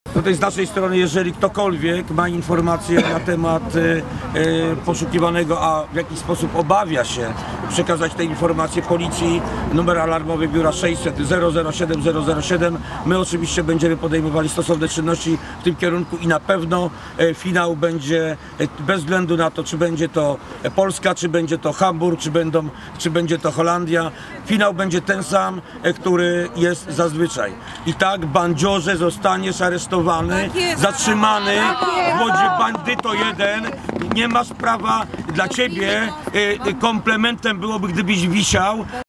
Tutaj z naszej strony, jeżeli ktokolwiek ma informacje na temat poszukiwanego, a w jakiś sposób obawia się przekazać te informacje policji, numer alarmowy biura 600 007 007. My oczywiście będziemy podejmowali stosowne czynności w tym kierunku i na pewno finał będzie, bez względu na to, czy będzie to Polska, czy będzie to Hamburg, czy będzie to Holandia, finał będzie ten sam, który jest zazwyczaj. I tak bandziorze zostaniesz aresztowany, zatrzymany w Łodzi, bandyto jeden. Nie masz prawa, dla ciebie komplementem byłoby, gdybyś wisiał.